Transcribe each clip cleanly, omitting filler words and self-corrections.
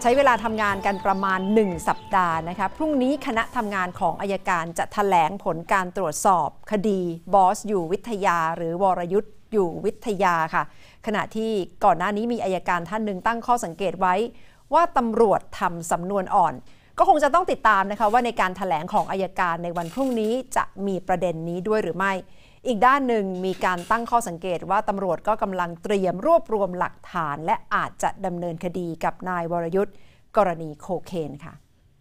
ใช้เวลาทำงานกันประมาณ1สัปดาห์นะคะพรุ่งนี้คณะทำงานของอัยการจะแถลงผลการตรวจสอบคดีบอสอยู่วิทยาหรือวรยุทธ์อยู่วิทยาค่ะขณะที่ก่อนหน้านี้มีอัยการท่านหนึ่งตั้งข้อสังเกตไว้ว่าตำรวจทำสำนวนอ่อนก็คงจะต้องติดตามนะคะว่าในการแถลงของอัยการในวันพรุ่งนี้จะมีประเด็นนี้ด้วยหรือไม่อีกด้านหนึ่งมีการตั้งข้อสังเกตว่าตำรวจก็กำลังเตรียมรวบรวมหลักฐานและอาจจะดำเนินคดีกับนายวรยุทธ์กรณีโคเคนค่ะ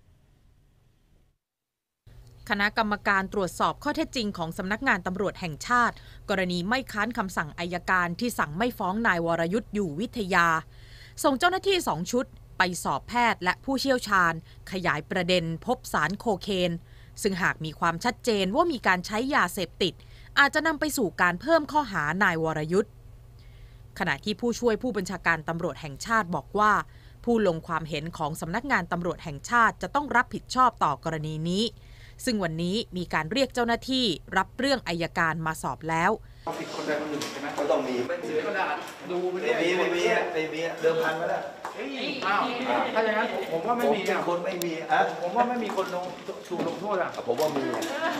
คณะกรรมการตรวจสอบข้อเท็จจริงของสำนักงานตำรวจแห่งชาติกรณีไม่ค้านคำสั่งอัยการที่สั่งไม่ฟ้องนายวรยุทธ์อยู่วิทยาส่งเจ้าหน้าที่2 ชุดไปสอบแพทย์และผู้เชี่ยวชาญขยายประเด็นพบสารโคเคนซึ่งหากมีความชัดเจนว่ามีการใช้ยาเสพติดอาจจะนำไปสู่การเพิ่มข้อหานายวรยุทธ์ขณะที่ผู้ช่วยผู้บัญชาการตำรวจแห่งชาติบอกว่าผู้ลงความเห็นของสำนักงานตำรวจแห่งชาติจะต้องรับผิดชอบต่อกรณีนี้ซึ่งวันนี้มีการเรียกเจ้าหน้าที่รับเรื่องอัยการมาสอบแล้วผิดคนใดคนหนึ่งใช่ไหมก็ต้องมีเป็นเสือกระดาษดูไม่มีเดิมพันมาแล้วถ้าอย่างนั้นผมว่าไม่มีคนไม่มีผมว่าไม่มีคนถูกลงโทษผมว่ามี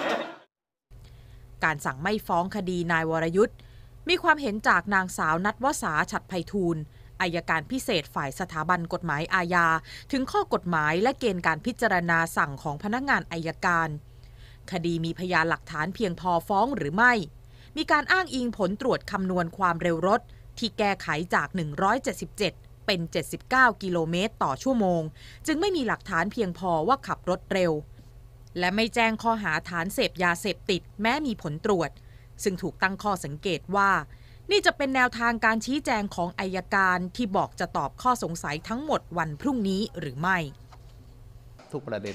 การสั่งไม่ฟ้องคดีนายวรยุทธ์มีความเห็นจากนางสาวณัฐวสา ฉัตรไพฑูรย์อัยการพิเศษฝ่ายสถาบันกฎหมายอาญาถึงข้อกฎหมายและเกณฑ์การพิจารณาสั่งของพนักงานอัยการคดีมีพยานหลักฐานเพียงพอฟ้องหรือไม่มีการอ้างอิงผลตรวจคำนวณความเร็วรถที่แก้ไขจาก177เป็น79กิโลเมตรต่อชั่วโมงจึงไม่มีหลักฐานเพียงพอว่าขับรถเร็วและไม่แจ้งข้อหาฐานเสพยาเสพติดแม้มีผลตรวจซึ่งถูกตั้งข้อสังเกตว่านี่จะเป็นแนวทางการชี้แจงของอัยการที่บอกจะตอบข้อสงสัยทั้งหมดวันพรุ่งนี้หรือไม่ทุกประเด็น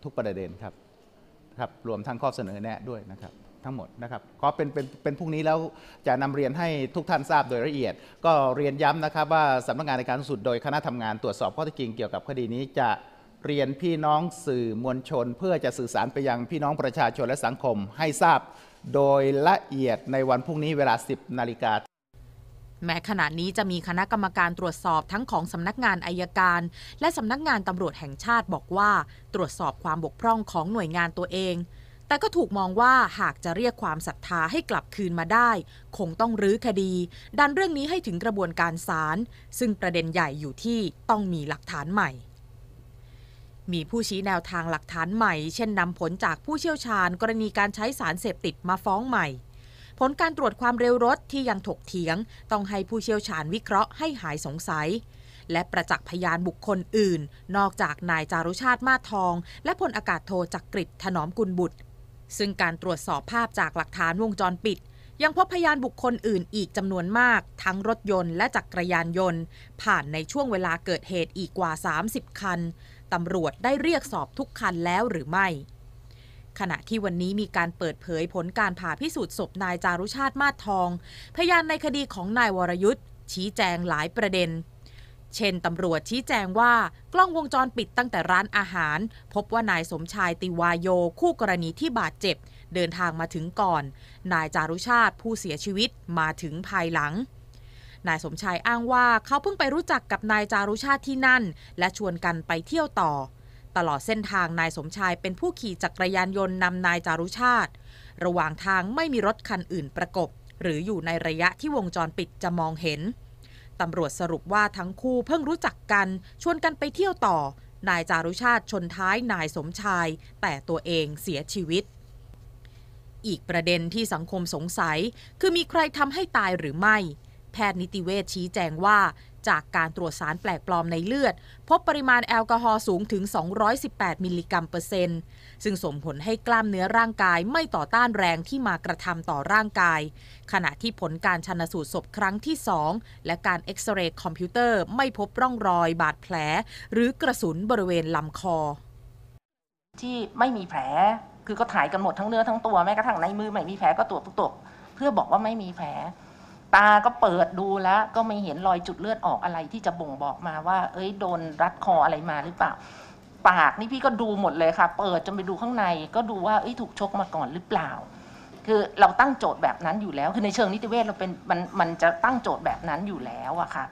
ครับรวมทั้งข้อเสนอแนะด้วยนะครับทั้งหมดนะครับก็เป็นพรุ่งนี้แล้วจะนำเรียนให้ทุกท่านทราบโดยละเอียดก็เรียนย้ำนะครับว่าสำนักงานอัยการสูงสุดโดยคณะทำงานตรวจสอบข้อเท็จจริงเกี่ยวกับคดีนี้จะเรียนพี่น้องสื่อมวลชนเพื่อจะสื่อสารไปยังพี่น้องประชาชนและสังคมให้ทราบโดยละเอียดในวันพรุ่งนี้เวลา 10 นาฬิกาแม้ขณะนี้จะมีคณะกรรมการตรวจสอบทั้งของสำนักงานอัยการและสำนักงานตำรวจแห่งชาติบอกว่าตรวจสอบความบกพร่องของหน่วยงานตัวเองแต่ก็ถูกมองว่าหากจะเรียกความศรัทธาให้กลับคืนมาได้คงต้องรื้อคดีดันเรื่องนี้ให้ถึงกระบวนการศาลซึ่งประเด็นใหญ่อยู่ที่ต้องมีหลักฐานใหม่มีผู้ชี้แนวทางหลักฐานใหม่เช่นนำผลจากผู้เชี่ยวชาญกรณีการใช้สารเสพติดมาฟ้องใหม่ผลการตรวจความเร็วรถที่ยังถกเถียงต้องให้ผู้เชี่ยวชาญวิเคราะห์ให้หายสงสัยและประจักษ์พยานบุคคลอื่นนอกจากนายจารุชาติมาศทองและพลอากาศโทจักริดถนอมกุลบุตรซึ่งการตรวจสอบภาพจากหลักฐานวงจรปิดยังพบพยานบุคคลอื่นอีกจำนวนมากทั้งรถยนต์และจักรยานยนต์ผ่านในช่วงเวลาเกิดเหตุอีกกว่า30คันตำรวจได้เรียกสอบทุกคันแล้วหรือไม่ขณะที่วันนี้มีการเปิดเผยผลการผ่าพิสูจน์ศพนายจารุชาติมาศทองพยานในคดีของนายวรยุทธ์ชี้แจงหลายประเด็นเช่นตำรวจชี้แจงว่ากล้องวงจรปิดตั้งแต่ร้านอาหารพบว่านายสมชายติวาโยคู่กรณีที่บาดเจ็บเดินทางมาถึงก่อนนายจารุชาติผู้เสียชีวิตมาถึงภายหลังนายสมชายอ้างว่าเขาเพิ่งไปรู้จักกับนายจารุชาติที่นั่นและชวนกันไปเที่ยวต่อตลอดเส้นทางนายสมชายเป็นผู้ขี่จักรยานยนต์นำนายจารุชาติระหว่างทางไม่มีรถคันอื่นประกบหรืออยู่ในระยะที่วงจรปิดจะมองเห็นตำรวจสรุปว่าทั้งคู่เพิ่งรู้จักกันชวนกันไปเที่ยวต่อนายจารุชาติชนท้ายนายสมชายแต่ตัวเองเสียชีวิตอีกประเด็นที่สังคมสงสัยคือมีใครทำให้ตายหรือไม่แพทย์นิติเวชชี้แจงว่าจากการตรวจสารแปลกปลอมในเลือดพบปริมาณแอลกอฮอล์สูงถึง218มิลลิกรัมเปอร์เซ็นต์ซึ่งส่งผลให้กล้ามเนื้อร่างกายไม่ต่อต้านแรงที่มากระทำต่อร่างกายขณะที่ผลการชันสูตรศพครั้งที่2และการเอ็กซเรย์คอมพิวเตอร์ไม่พบร่องรอยบาดแผลหรือกระสุนบริเวณลำคอที่ไม่มีแผลคือก็ถ่ายกันหมดทั้งเนื้อทั้งตัวแม้กระทั่งในมือไม่มีแผลก็ตรวจเพื่อบอกว่าไม่มีแผลตาก็เปิดดูแล้วก็ไม่เห็นรอยจุดเลือดออกอะไรที่จะบ่งบอกมาว่าโดนรัดคออะไรมาหรือเปล่าปากนี่พี่ก็ดูหมดเลยค่ะเปิดจนไปดูข้างในก็ดูว่าถูกชกมาก่อนหรือเปล่าคือเราตั้งโจทย์แบบนั้นอยู่แล้วคือในเชิงนิติเวชเราเป็นมันจะตั้งโจทย์แบบนั้นอยู่แล้วอะค่ะ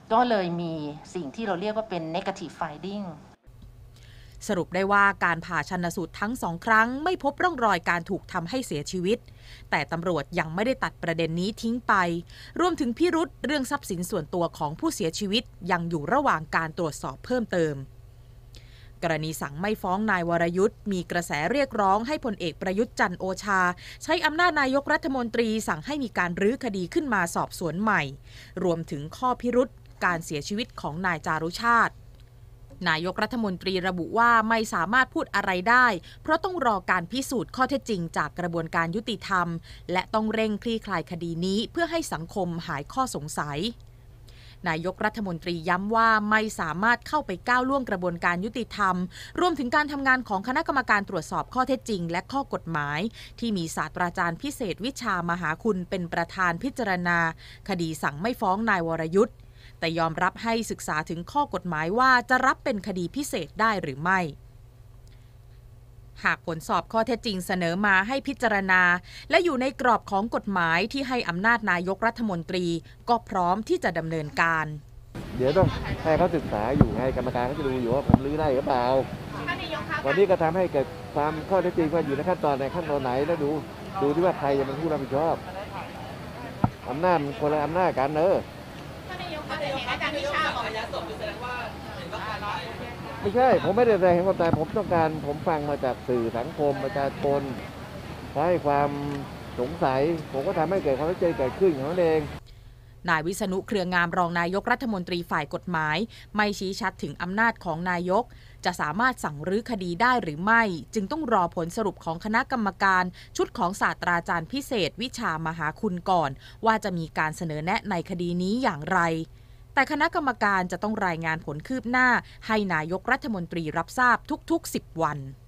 ก็เลยมีสิ่งที่เราเรียกว่าเป็น negative finding สรุปได้ว่าการผ่าชันสูตรทั้ง2 ครั้งไม่พบร่องรอยการถูกทำให้เสียชีวิตแต่ตำรวจยังไม่ได้ตัดประเด็นนี้ทิ้งไปรวมถึงพิรุธเรื่องทรัพย์สินส่วนตัวของผู้เสียชีวิตยังอยู่ระหว่างการตรวจสอบเพิ่มเติมกรณีสั่งไม่ฟ้องนายวรยุทธ์มีกระแสเรียกร้องให้พลเอกประยุทธ์จันทร์โอชาใช้อำนาจนายกรัฐมนตรีสั่งให้มีการรื้อคดีขึ้นมาสอบสวนใหม่รวมถึงข้อพิรุธการเสียชีวิตของนายจารุชาตินายกรัฐมนตรีระบุว่าไม่สามารถพูดอะไรได้เพราะต้องรอการพิสูจน์ข้อเท็จจริงจากกระบวนการยุติธรรมและต้องเร่งคลี่คลายคดีนี้เพื่อให้สังคมหายข้อสงสัยนายกรัฐมนตรีย้ำว่าไม่สามารถเข้าไปก้าวล่วงกระบวนการยุติธรรมรวมถึงการทำงานของคณะกรรมการตรวจสอบข้อเท็จจริงและข้อกฎหมายที่มีศาสตราจารย์พิเศษวิชามหาคุณเป็นประธานพิจารณาคดีสั่งไม่ฟ้องนายวรยุทธ์แต่ยอมรับให้ศึกษาถึงข้อกฎหมายว่าจะรับเป็นคดีพิเศษได้หรือไม่หากผลสอบข้อเท็จจริงเสนอมาให้พิจารณาและอยู่ในกรอบของกฎหมายที่ให้อำนาจนายกรัฐมนตรีก็พร้อมที่จะดำเนินการเดี๋ยวต้องให้เขาศึกษาอยู่ให้กรรมการเขาจะดูอยู่ว่าผมรื้อได้หรือเปล่าวันนี้ก็ทำให้เกิดความข้อเท็จจริงว่าอยู่ในขั้นตอนไหนแล้วดูที่ว่าใครจะเป็นผู้รับผิดชอบอำนาจคนละอำนาจกันไม่ใช่ผมไม่ได้แสดงความตายผมฟังมาจากสื่อสังคมประชาชนให้ความสงสัยผมก็ทำให้เกิดความเข้าใจเกิดขึ้นของนั่นเองนายวิษณุเครืองามรองนายกรัฐมนตรีฝ่ายกฎหมายไม่ชี้ชัดถึงอำนาจของนายกจะสามารถสั่งรื้อคดีได้หรือไม่จึงต้องรอผลสรุปของคณะกรรมการชุดของศาสตราจารย์พิเศษวิชามหาคุณก่อนว่าจะมีการเสนอแนะในคดีนี้อย่างไรแต่คณะกรรมการจะต้องรายงานผลคืบหน้าให้นายกรัฐมนตรีรับทราบทุกๆ10 วัน